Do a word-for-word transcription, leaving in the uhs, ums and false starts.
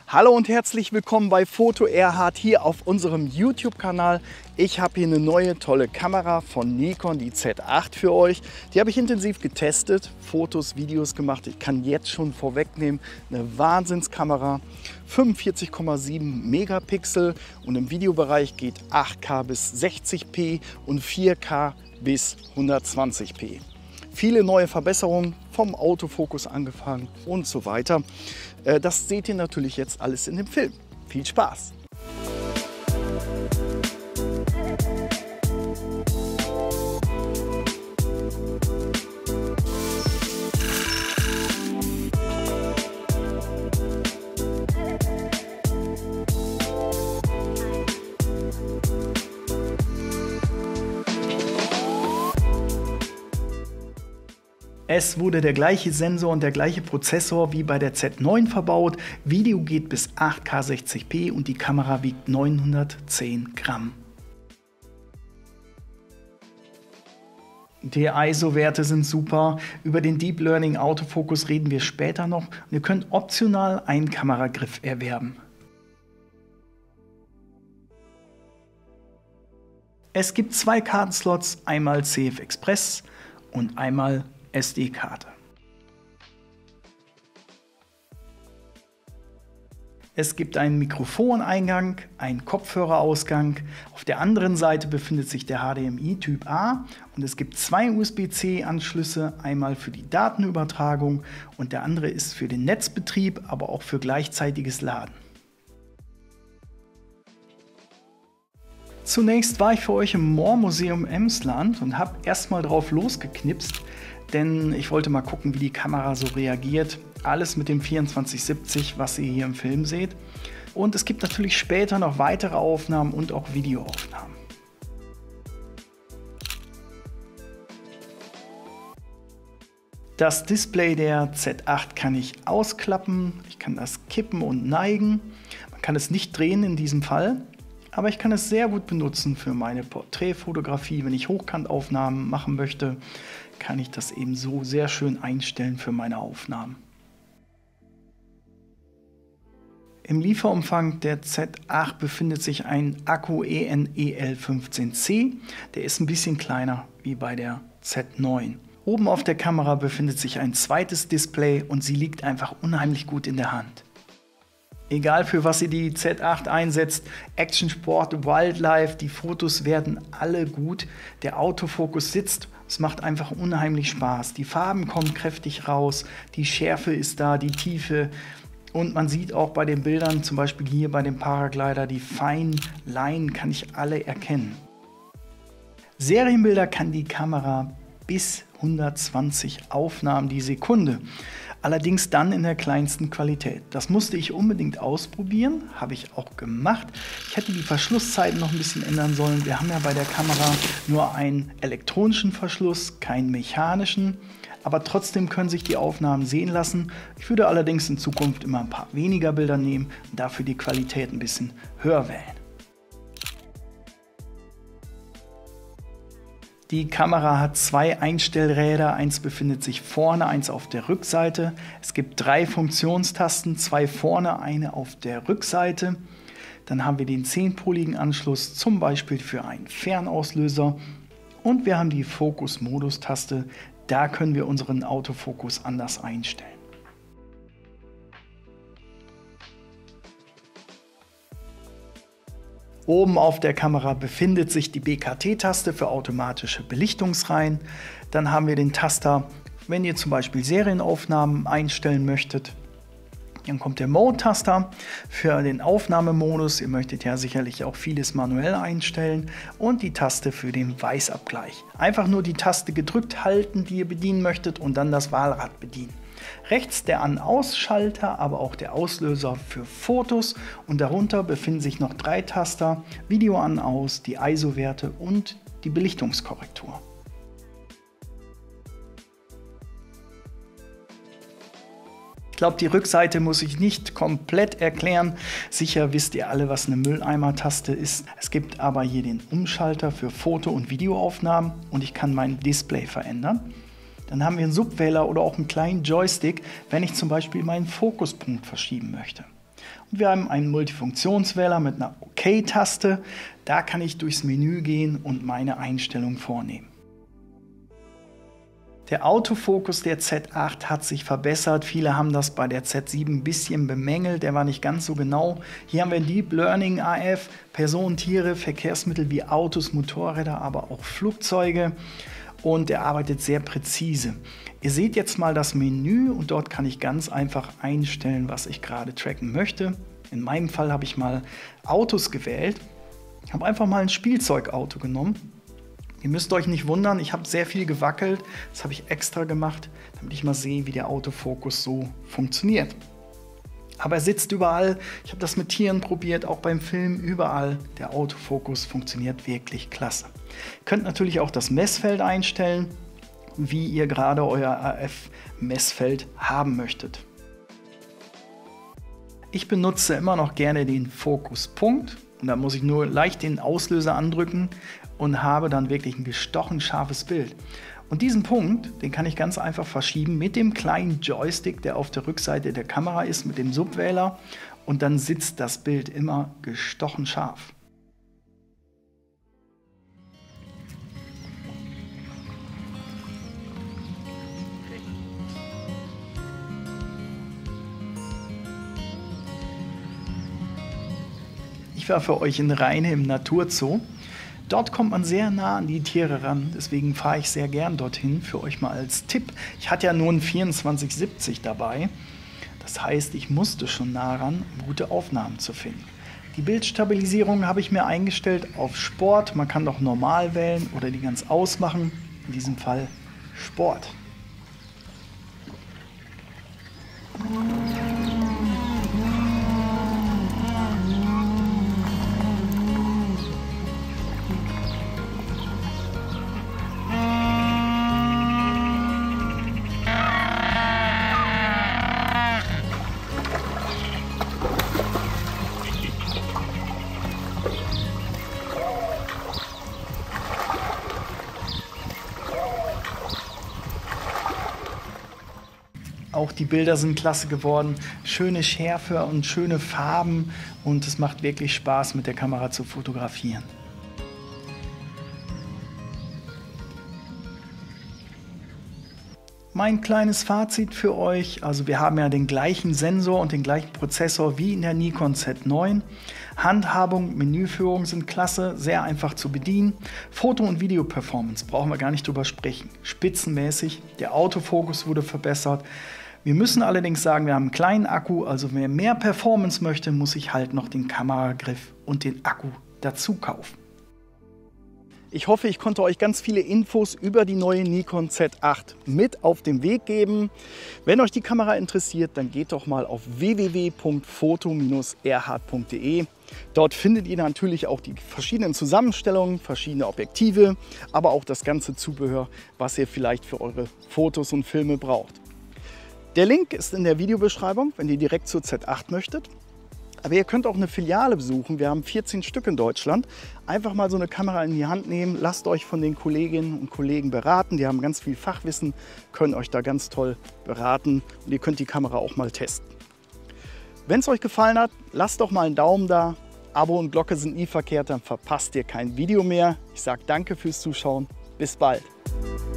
Hallo und herzlich willkommen bei Foto Erhard hier auf unserem YouTube-Kanal. Ich habe hier eine neue tolle Kamera von Nikon, die Z acht für euch. Die habe ich intensiv getestet, Fotos, Videos gemacht. Ich kann jetzt schon vorwegnehmen, eine Wahnsinnskamera, fünfundvierzig Komma sieben Megapixel und im Videobereich geht acht K bis sechzig p und vier K bis hundertzwanzig p. Viele neue Verbesserungen, vom Autofokus angefangen und so weiter. Das seht ihr natürlich jetzt alles in dem Film. Viel Spaß! Es wurde der gleiche Sensor und der gleiche Prozessor wie bei der Z neun verbaut. Video geht bis acht K sechzig p und die Kamera wiegt neunhundertzehn Gramm. Die I S O-Werte sind super. Über den Deep Learning Autofokus reden wir später noch. Und ihr könnt optional einen Kameragriff erwerben. Es gibt zwei Kartenslots, einmal C F Express und einmal S D-Karte. Es gibt einen Mikrofoneingang, einen Kopfhörerausgang. Auf der anderen Seite befindet sich der H D M I Typ A und es gibt zwei U S B C Anschlüsse, einmal für die Datenübertragung und der andere ist für den Netzbetrieb, aber auch für gleichzeitiges Laden. Zunächst war ich für euch im Moormuseum Emsland und habe erstmal drauf losgeknipst, denn ich wollte mal gucken, wie die Kamera so reagiert. Alles mit dem vierundzwanzig siebzig, was ihr hier im Film seht. Und es gibt natürlich später noch weitere Aufnahmen und auch Videoaufnahmen. Das Display der Z acht kann ich ausklappen, ich kann das kippen und neigen. Man kann es nicht drehen in diesem Fall. Aber ich kann es sehr gut benutzen für meine Porträtfotografie. Wenn ich Hochkantaufnahmen machen möchte, kann ich das eben so sehr schön einstellen für meine Aufnahmen. Im Lieferumfang der Z acht befindet sich ein Akku E N E L fünfzehn C. Der ist ein bisschen kleiner wie bei der Z neun. Oben auf der Kamera befindet sich ein zweites Display und sie liegt einfach unheimlich gut in der Hand. Egal für was ihr die Z acht einsetzt, Action, Sport, Wildlife, die Fotos werden alle gut. Der Autofokus sitzt, es macht einfach unheimlich Spaß. Die Farben kommen kräftig raus, die Schärfe ist da, die Tiefe. Und man sieht auch bei den Bildern, zum Beispiel hier bei dem Paraglider, die feinen Linien kann ich alle erkennen. Serienbilder kann die Kamera bis hundertzwanzig Aufnahmen die Sekunde. Allerdings dann in der kleinsten Qualität. Das musste ich unbedingt ausprobieren, habe ich auch gemacht. Ich hätte die Verschlusszeiten noch ein bisschen ändern sollen. Wir haben ja bei der Kamera nur einen elektronischen Verschluss, keinen mechanischen. Aber trotzdem können sich die Aufnahmen sehen lassen. Ich würde allerdings in Zukunft immer ein paar weniger Bilder nehmen und dafür die Qualität ein bisschen höher wählen. Die Kamera hat zwei Einstellräder, eins befindet sich vorne, eins auf der Rückseite. Es gibt drei Funktionstasten, zwei vorne, eine auf der Rückseite. Dann haben wir den zehnpoligen Anschluss, zum Beispiel für einen Fernauslöser. Und wir haben die Fokus-Modus-Taste, da können wir unseren Autofokus anders einstellen. Oben auf der Kamera befindet sich die B K T-Taste für automatische Belichtungsreihen. Dann haben wir den Taster, wenn ihr zum Beispiel Serienaufnahmen einstellen möchtet. Dann kommt der Mode-Taster für den Aufnahmemodus. Ihr möchtet ja sicherlich auch vieles manuell einstellen. Und die Taste für den Weißabgleich. Einfach nur die Taste gedrückt halten, die ihr bedienen möchtet und dann das Wahlrad bedienen. Rechts der An-Aus-Schalter, aber auch der Auslöser für Fotos und darunter befinden sich noch drei Taster, Video an-aus, die I S O-Werte und die Belichtungskorrektur. Ich glaube, die Rückseite muss ich nicht komplett erklären. Sicher wisst ihr alle, was eine Mülleimer-Taste ist. Es gibt aber hier den Umschalter für Foto- und Videoaufnahmen und ich kann mein Display verändern. Dann haben wir einen Subwähler oder auch einen kleinen Joystick, wenn ich zum Beispiel meinen Fokuspunkt verschieben möchte. Und wir haben einen Multifunktionswähler mit einer OK-Taste. Da kann ich durchs Menü gehen und meine Einstellungen vornehmen. Der Autofokus der Z acht hat sich verbessert. Viele haben das bei der Z sieben ein bisschen bemängelt. Der war nicht ganz so genau. Hier haben wir Deep Learning A F, Personen, Tiere, Verkehrsmittel wie Autos, Motorräder, aber auch Flugzeuge. Und der arbeitet sehr präzise. Ihr seht jetzt mal das Menü und dort kann ich ganz einfach einstellen, was ich gerade tracken möchte. In meinem Fall habe ich mal Autos gewählt. Ich habe einfach mal ein Spielzeugauto genommen. Ihr müsst euch nicht wundern, ich habe sehr viel gewackelt. Das habe ich extra gemacht, damit ich mal sehe, wie der Autofokus so funktioniert. Aber er sitzt überall. Ich habe das mit Tieren probiert, auch beim Film, überall. Der Autofokus funktioniert wirklich klasse. Ihr könnt natürlich auch das Messfeld einstellen, wie ihr gerade euer A F-Messfeld haben möchtet. Ich benutze immer noch gerne den Fokuspunkt. Und da muss ich nur leicht den Auslöser andrücken und habe dann wirklich ein gestochen scharfes Bild. Und diesen Punkt, den kann ich ganz einfach verschieben mit dem kleinen Joystick, der auf der Rückseite der Kamera ist, mit dem Subwähler. Und dann sitzt das Bild immer gestochen scharf. Ich war für euch in Rheine im Naturzoo. Dort kommt man sehr nah an die Tiere ran, deswegen fahre ich sehr gern dorthin, für euch mal als Tipp. Ich hatte ja nur einen vierundzwanzig siebzig dabei, das heißt, ich musste schon nah ran, um gute Aufnahmen zu finden. Die Bildstabilisierung habe ich mir eingestellt auf Sport, man kann doch normal wählen oder die ganz ausmachen, in diesem Fall Sport. Auch die Bilder sind klasse geworden, schöne Schärfe und schöne Farben und es macht wirklich Spaß, mit der Kamera zu fotografieren. Mein kleines Fazit für euch, also wir haben ja den gleichen Sensor und den gleichen Prozessor wie in der Nikon Z neun. Handhabung, Menüführung sind klasse, sehr einfach zu bedienen. Foto- und Video-Performance brauchen wir gar nicht drüber sprechen. Spitzenmäßig, der Autofokus wurde verbessert. Wir müssen allerdings sagen, wir haben einen kleinen Akku, also wer mehr Performance möchte, muss sich halt noch den Kameragriff und den Akku dazu kaufen. Ich hoffe, ich konnte euch ganz viele Infos über die neue Nikon Z acht mit auf den Weg geben. Wenn euch die Kamera interessiert, dann geht doch mal auf w w w punkt foto Bindestrich erhard punkt de. Dort findet ihr natürlich auch die verschiedenen Zusammenstellungen, verschiedene Objektive, aber auch das ganze Zubehör, was ihr vielleicht für eure Fotos und Filme braucht. Der Link ist in der Videobeschreibung, wenn ihr direkt zur Z acht möchtet. Aber ihr könnt auch eine Filiale besuchen. Wir haben vierzehn Stück in Deutschland. Einfach mal so eine Kamera in die Hand nehmen. Lasst euch von den Kolleginnen und Kollegen beraten. Die haben ganz viel Fachwissen, können euch da ganz toll beraten. Und ihr könnt die Kamera auch mal testen. Wenn es euch gefallen hat, lasst doch mal einen Daumen da. Abo und Glocke sind nie verkehrt, dann verpasst ihr kein Video mehr. Ich sage danke fürs Zuschauen. Bis bald.